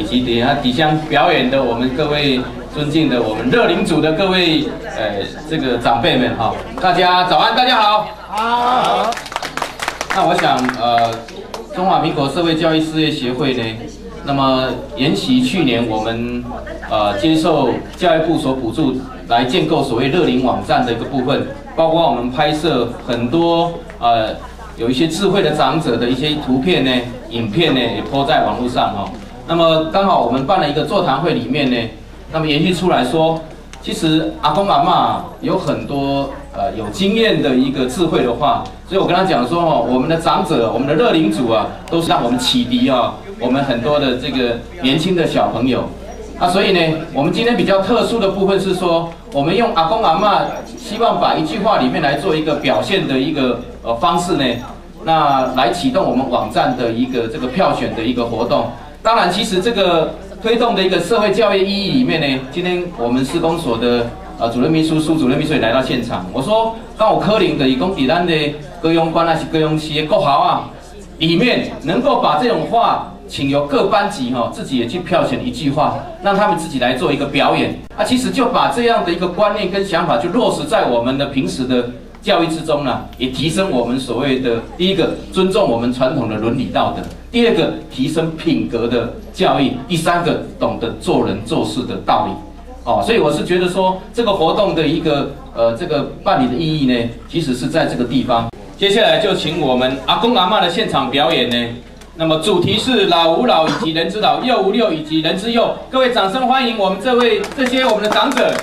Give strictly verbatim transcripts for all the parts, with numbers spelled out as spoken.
以及底下底下表演的我们各位尊敬的我们热灵组的各位呃这个长辈们哈，大家早安，大家好。好。那我想呃，中华民国社会教育事业协会呢，那么沿袭去年我们呃接受教育部所补助来建构所谓热灵网站的一个部分，包括我们拍摄很多呃。 有一些智慧的长者的一些图片呢、影片呢，也po在网络上哦。那么刚好我们办了一个座谈会里面呢，那么延续出来说，其实阿公阿嬷有很多呃有经验的一个智慧的话，所以我跟他讲说哦，我们的长者、我们的热灵组啊，都是让我们启迪啊，我们很多的这个年轻的小朋友。啊，所以呢，我们今天比较特殊的部分是说，我们用阿公阿嬷，希望把一句话里面来做一个表现的一个呃方式呢，那来启动我们网站的一个这个票选的一个活动。当然，其实这个推动的一个社会教育意义里面呢，今天我们施工所的呃主任秘书、苏主任秘书也来到现场。我说，当我科林的以公底咱的各用官还是各用企业够好啊，里面能够把这种话。 请由各班级哈、哦、自己也去票选一句话，让他们自己来做一个表演。啊，其实就把这样的一个观念跟想法就落实在我们的平时的教育之中了，也提升我们所谓的第一个尊重我们传统的伦理道德，第二个提升品格的教育，第三个懂得做人做事的道理。哦，所以我是觉得说这个活动的一个呃这个办理的意义呢，其实是在这个地方。接下来就请我们阿公阿嬷的现场表演呢。 那么主题是老吾老以及人之老，幼吾幼以及人之幼。各位掌声欢迎我们这位这些我们的长者。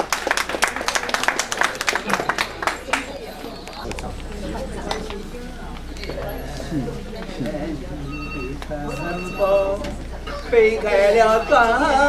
飞开了断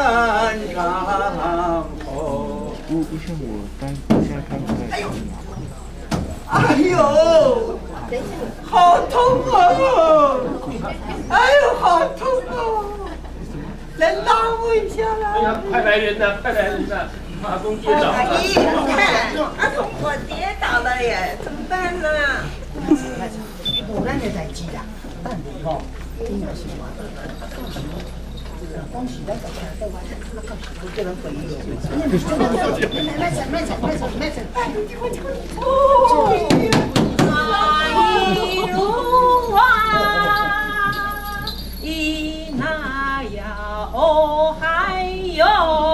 肠风。 不不像我刚现在看不太清。 哎呦！ 好痛哦！哎呦，好痛哦！来拉我一下啦！ 哎呀，快来人呐！快来人呐！阿公跌倒了！ 阿姨，你看，阿公我跌倒了耶，怎么办呢？无咱的代志啦，等你吼，你若是话，讲是咱就听到，那到时候叫人回忆了。慢走，慢走，慢走，慢走。哦。 一如花，一那呀哦嗨哟，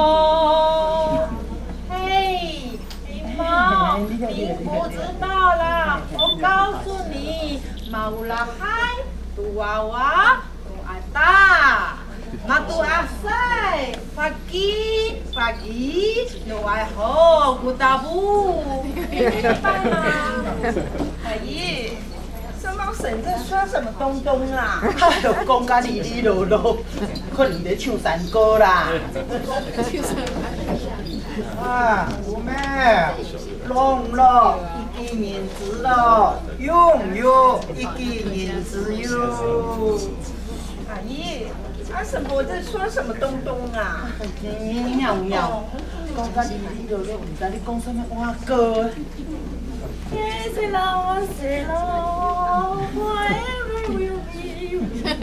嘿，猫，你不知道啦，我告诉你，毛拉嗨，杜娃娃，杜阿达，那杜阿塞，法基，法基，杜爱好，古达布，明白吗？ 阿姨，这老婶在说什么东东啊？哎呦，讲甲哩哩啰啰，可能在唱山歌啦。啊，有咩？弄咯，一支银子咯，用哟，一支银子哟。阿姨，阿婶婆在说什么东东啊？喵喵，讲甲哩哩啰啰，唔知你讲什么话歌。 Yes, hello, hello, wherever we'll be,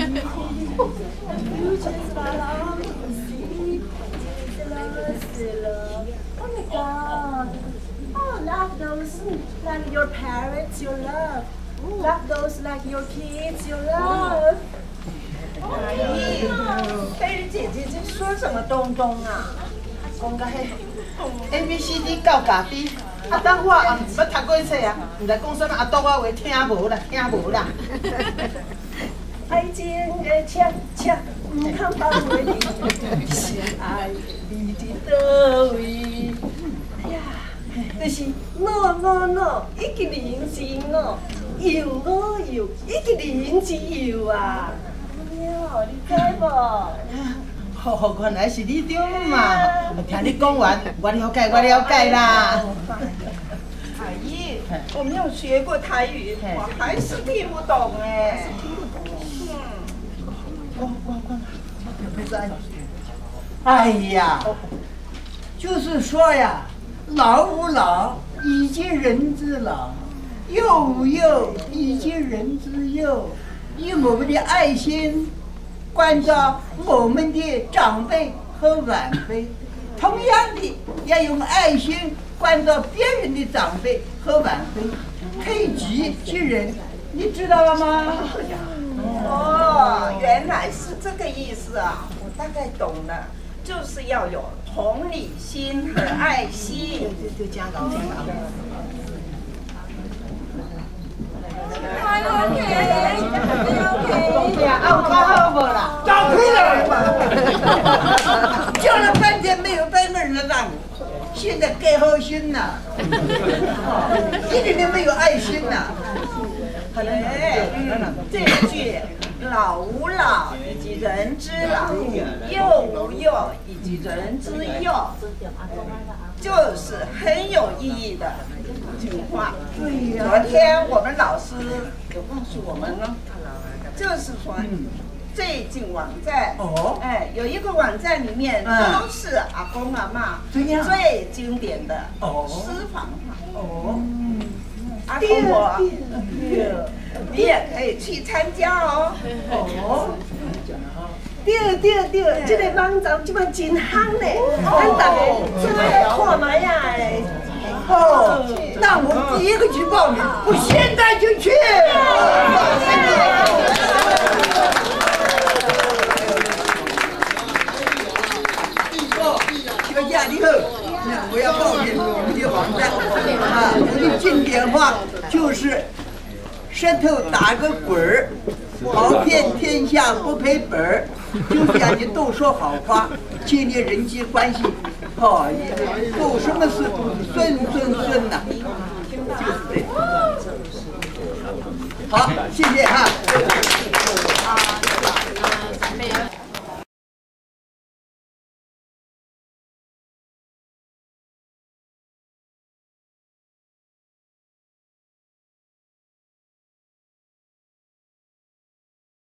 you just follow me, hello, oh my God, oh, love those like your parents, your love, love those like your kids, your love. 阿姨，佩玉姐姐在说什么东东啊？讲个嘿 ，A B C D 到家己。 啊，等我也毋捌读过册啊，毋知讲啥物，啊，当我话听无啦，听无啦。爱情的恰恰，唔通放袂离，相爱你伫倒位？哎呀，就是我我我，一个零之我，又我又一个零之又啊。喵，你知无？哦，原来是你对嘛！听你讲完，我了解，我了解啦。阿姨，我没有学过台语，我还是听不懂哎。嗯，关关关，不是。哎呀，就是说呀，老吾老以及人之老，幼吾幼以及人之幼，以我们的爱心。 关照我们的长辈和晚辈，同样的要用爱心关照别人的长辈和晚辈，推己及人，你知道了吗？ 哦，原来是这个意思啊，我大概懂了，就是要有同理心和爱心。 就加高加高。 OK OK。 呀，啊，我好不啦？ 找亏了，叫了半天没有半个人让，现在改好心呐，一点都没有爱心呐。 哎，嗯，这句老吾老以及人之老，幼吾幼以及人之幼，就是很有意义的句话。昨天我们老师有告诉我们呢，就是说最近网站， 哦， 哎，有一个网站里面都是阿公阿嬷最经典的私房话。 哦。 阿公我，你也可以去参加哦。 哦， 对对对，这个网站即摆真夯嘞，咱大家出来看卖呀嘞。 哦，那我第一个去报名，我现在就去。哦，小家里头，我要报名你们的网站啊，我的经典话就是舌头打个滚儿，跑遍天下不赔本儿，就是让你多说好话，建立人际关系。哦，你做什么事都是顺顺顺呐，就是这。好，谢谢哈。